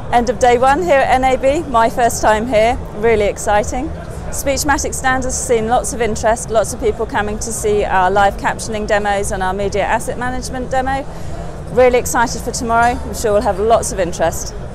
End of day one here at NAB, my first time here, really exciting. Speechmatics stand has seen lots of interest, lots of people coming to see our live captioning demos and our media asset management demo. Really excited for tomorrow, I'm sure we'll have lots of interest.